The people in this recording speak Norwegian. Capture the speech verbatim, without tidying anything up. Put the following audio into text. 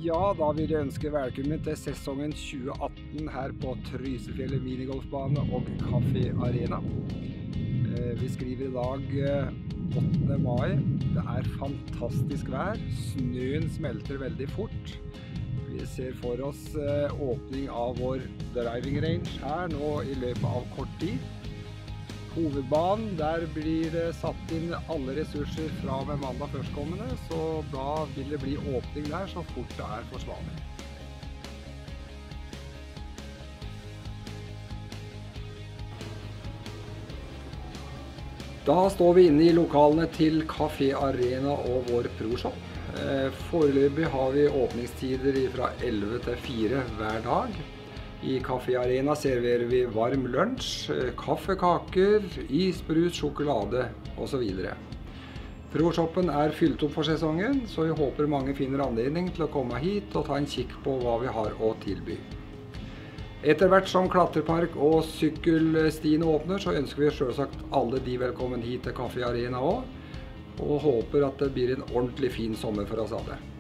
Ja, da vil jeg ønske velkommen til sesongen tjue atten her på Trysefjellet minigolfbane og Café Arena. Vi skriver i dag åttende mai. Det er fantastisk vær. Snøen smelter veldig fort. Vi ser for oss åpning av vår driving range her nå i løpet av kort tid. Hovedbanen, der blir det satt inn alle ressurser fra med mandag førstkommende, så da vil det bli åpning der så fort det er forsvarlig. Da står vi inne i lokalene til Café Arena og vår ProShop. Foreløpig har vi åpningstider fra elleve til fire hver dag. I Café Arena serverer vi varm lunsj, kaffekaker, isbrus, sjokolade og så videre. ProShoppen er fylt opp for sesongen, så vi håper mange finner anledning til å komme hit og ta en kikk på hva vi har å tilby. Etter hvert som klatrepark og sykkelstien åpner, så ønsker vi selvsagt alle de velkommen hit til Café Arena også, og håper at det blir en ordentlig fin sommer for oss alle.